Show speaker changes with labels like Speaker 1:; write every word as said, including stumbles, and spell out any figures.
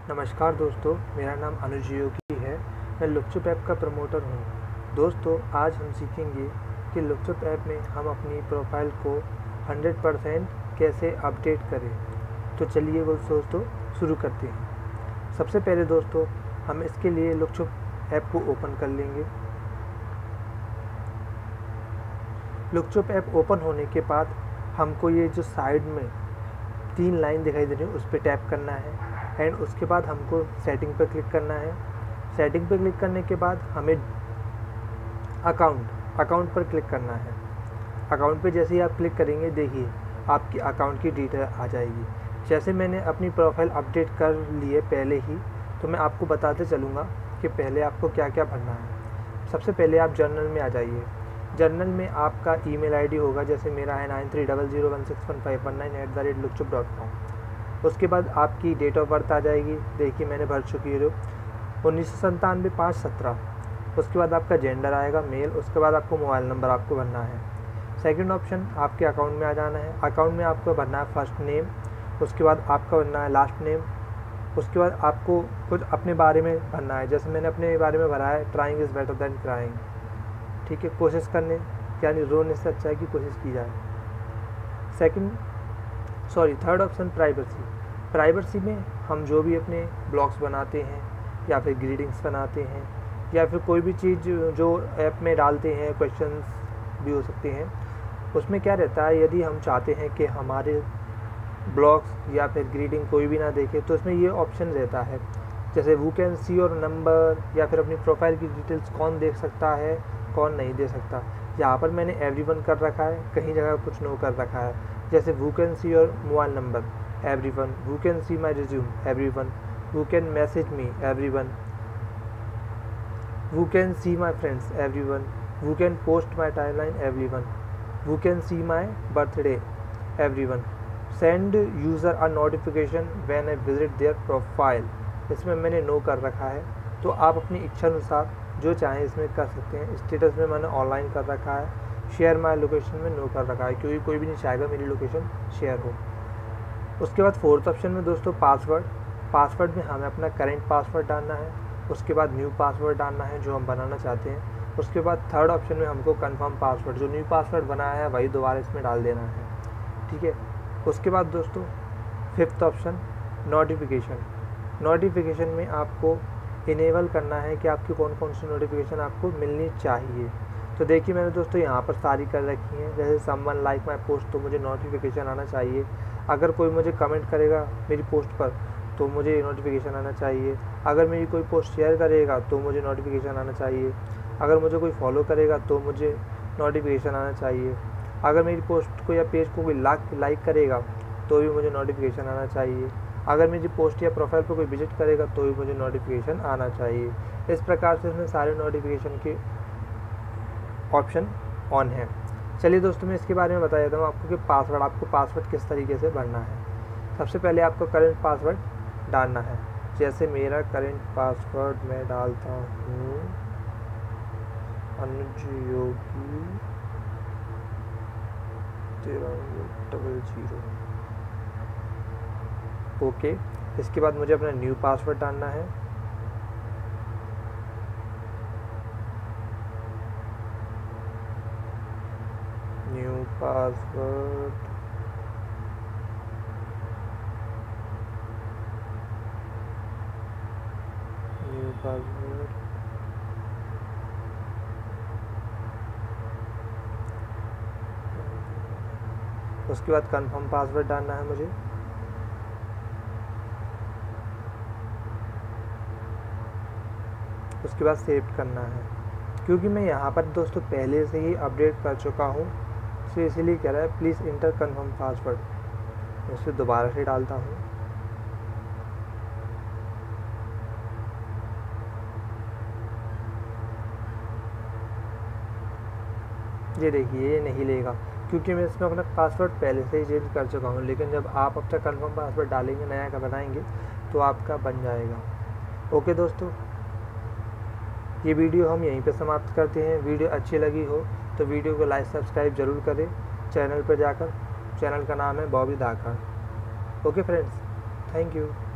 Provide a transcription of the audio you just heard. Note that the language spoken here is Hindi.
Speaker 1: नमस्कार दोस्तों, मेरा नाम अनुज योगी है। मैं लुकचुप ऐप का प्रमोटर हूँ। दोस्तों, आज हम सीखेंगे कि लुकचुप ऐप में हम अपनी प्रोफाइल को हंड्रेड परसेंट कैसे अपडेट करें। तो चलिए वो दोस्तों शुरू करते हैं। सबसे पहले दोस्तों हम इसके लिए लुकचुप ऐप को ओपन कर लेंगे। लुकचुप ऐप ओपन होने के बाद हमको ये जो साइड में तीन लाइन दिखाई दे रही है उस पर टैप करना है एंड उसके बाद हमको सेटिंग पर क्लिक करना है। सेटिंग पर क्लिक करने के बाद हमें अकाउंट अकाउंट पर क्लिक करना है। अकाउंट पे जैसे ही आप क्लिक करेंगे, देखिए आपकी अकाउंट की डिटेल आ जाएगी। जैसे मैंने अपनी प्रोफाइल अपडेट कर ली है पहले ही, तो मैं आपको बताते चलूँगा कि पहले आपको क्या क्या भरना है। सबसे पहले आप जर्नल में आ जाइए। जर्नल में आपका ईमेल आईडी होगा, जैसे मेरा है nine three double zero one six one five one nine at the rate lukchup dot com. उसके बाद आपकी डेट ऑफ बर्थ आ जाएगी। देखिए मैंने भर चुकी है जो उन्नीस सौ संतानवे पाँच सत्रह। उसके बाद आपका जेंडर आएगा मेल। उसके बाद आपको मोबाइल नंबर आपको भरना है। सेकंड ऑप्शन आपके अकाउंट में आ जाना है। अकाउंट में आपको भरना है फर्स्ट नेम। उसके बाद आपका भरना है लास्ट नेम। उसके बाद आपको कुछ अपने बारे में भरना है। जैसे मैंने अपने बारे में भरा है, trying is better than crying. ठीक है, कोशिश करने यानी रोने से अच्छा है कि कोशिश की जाए। Second sorry third option privacy. Privacy में हम जो भी अपने ब्लॉग्स बनाते हैं या फिर ग्रीटिंग्स बनाते हैं या फिर कोई भी चीज़ जो ऐप में डालते हैं, क्वेश्चंस भी हो सकते हैं, उसमें क्या रहता है, यदि हम चाहते हैं कि हमारे ब्लॉग्स या फिर ग्रीटिंग कोई भी ना देखे, तो इसमें ये ऑप्शन रहता है, जैसे who can see your number या फिर अपनी प्रोफाइल की डिटेल्स कौन देख सकता है, कौन नहीं दे सकता। यहाँ पर मैंने एवरीवन कर रखा है, कहीं जगह कुछ नो कर रखा है। जैसे who can see your mobile number everyone, who can see my resume everyone, who can message me everyone, who can see my friends everyone, who can post my timeline everyone, who can see my birthday everyone, send user a notification when I visit their profile. इसमें मैंने नो कर रखा है, तो आप अपनी इच्छा अनुसार जो चाहें इसमें कर सकते हैं। स्टेटस में मैंने ऑनलाइन कर रखा है। शेयर माई लोकेशन में नो कर रखा है, क्योंकि कोई भी नहीं चाहेगा मेरी लोकेशन शेयर हो। उसके बाद फोर्थ ऑप्शन में दोस्तों पासवर्ड। पासवर्ड में हमें अपना करेंट पासवर्ड डालना है। उसके बाद न्यू पासवर्ड डालना है जो हम बनाना चाहते हैं। उसके बाद थर्ड ऑप्शन में हमको कंफर्म पासवर्ड, जो न्यू पासवर्ड बनाया है वही दोबारा इसमें डाल देना है। ठीक है। उसके बाद दोस्तों फिफ्थ ऑप्शन नोटिफिकेशन। नोटिफिकेशन में आपको इनेबल करना है कि आपकी कौन कौन सी नोटिफिकेशन आपको मिलनी चाहिए। तो देखिए मैंने दोस्तों यहाँ पर सारी कर रखी हैं। जैसे समवन लाइक माई पोस्ट, तो मुझे नोटिफिकेशन आना चाहिए। अगर कोई मुझे कमेंट करेगा मेरी पोस्ट पर, तो मुझे नोटिफिकेशन आना चाहिए। अगर मेरी कोई पोस्ट शेयर करेगा तो मुझे नोटिफिकेशन आना चाहिए। अगर मुझे कोई फॉलो करेगा तो मुझे नोटिफिकेशन आना चाहिए। अगर मेरी पोस्ट को या पेज को कोई लाइक लाइक करेगा तो भी मुझे नोटिफिकेशन आना चाहिए। अगर मेरी पोस्ट या प्रोफाइल पर कोई विजिट करेगा तो भी मुझे नोटिफिकेशन आना चाहिए। इस प्रकार से इसमें सारे नोटिफिकेशन के ऑप्शन ऑन है। चलिए दोस्तों मैं इसके बारे में बता देता हूँ आपको कि पासवर्ड आपको पासवर्ड किस तरीके से भरना है। सबसे पहले आपको करंट पासवर्ड डालना है। जैसे मेरा करंट पासवर्ड मैं डालता हूँ Anuj Yogi double zero. Okay. इसके बाद मुझे अपना न्यू पासवर्ड डालना है। न्यू पासवर्ड न्यू पासवर्ड उसके बाद कंफर्म पासवर्ड डालना है मुझे। उसके बाद सेव करना है। क्योंकि मैं यहाँ पर दोस्तों पहले से ही अपडेट कर चुका हूँ, तो इसीलिए कह रहा है प्लीज़ इंटर कंफर्म पासवर्ड। मैं इसे दोबारा से डालता हूँ। ये देखिए ये नहीं लेगा, क्योंकि मैं इसमें अपना पासवर्ड पहले से ही चेंज कर चुका हूँ। लेकिन जब आप अपना कंफर्म पासवर्ड डालेंगे, नया का बनाएंगे, तो आपका बन जाएगा। ओके दोस्तों, ये वीडियो हम यहीं पे समाप्त करते हैं। वीडियो अच्छी लगी हो तो वीडियो को लाइक सब्सक्राइब ज़रूर करें। चैनल पर जाकर, चैनल का नाम है Bobby Dhakad. Okay friends, thank you.